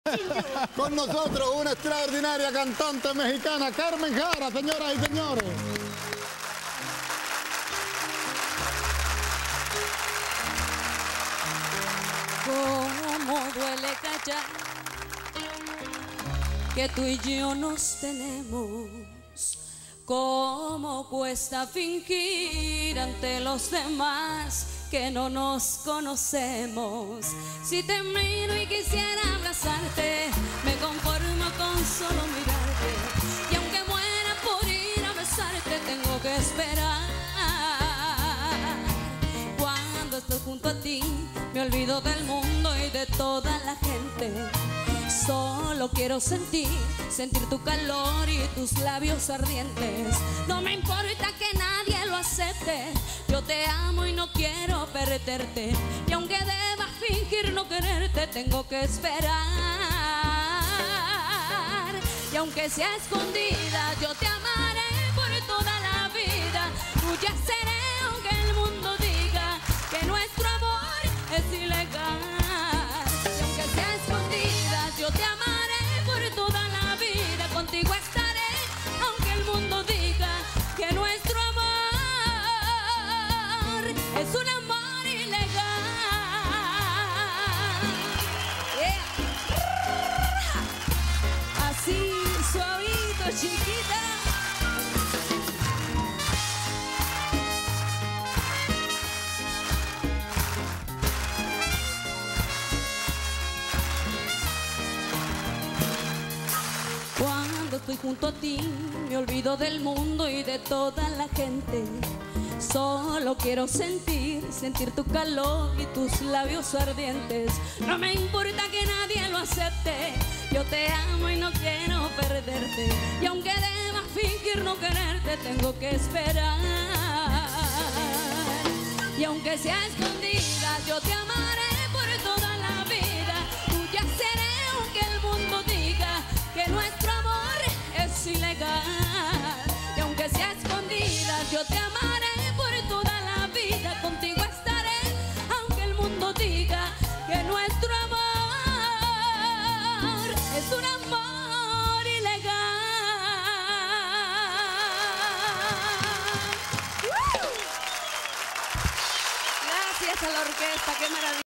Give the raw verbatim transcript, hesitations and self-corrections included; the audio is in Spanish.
Con nosotros una extraordinaria cantante mexicana, Carmen Jara, señoras y señores. Cómo duele callar que tú y yo nos tenemos. Cómo cuesta fingir ante los demás que no nos conocemos. Si te miro y quisiera abrazarte, me conformo con solo mirarte. Y aunque muera por ir a besarte, tengo que esperar. Cuando estoy junto a ti, me olvido del mundo y de toda la gente. Solo quiero sentir, sentir tu calor y tus labios ardientes. No me importa que nadie lo acepte, yo te amo y no quiero perderte. Y aunque deba fingir no quererte, tengo que esperar. Y aunque sea escondida, yo te amaré por toda la vida. Tuya seré aunque el mundo diga que nuestro amor es ilegal. Y aunque sea escondida, yo te amaré por toda la vida. Contigo estaré aunque el mundo diga que nuestro amor es un amor ilegal. Yeah. Así, suavito, chiquita. Cuando estoy junto a ti, me olvido del mundo y de toda la gente. Solo quiero sentir, sentir tu calor y tus labios ardientes. No me importa que nadie lo acepte, yo te amo y no quiero perderte. Y aunque deba fingir no quererte, tengo que esperar. Y aunque sea escondida, yo te amaré por toda la vida. Tuya seré aunque el mundo diga que nuestro amor es ilegal. Y aunque sea escondida, yo te amaré por toda la vida. Contigo estaré aunque el mundo diga que nuestro amor es un amor ilegal. ¡Woo! Gracias a la orquesta, qué maravilla.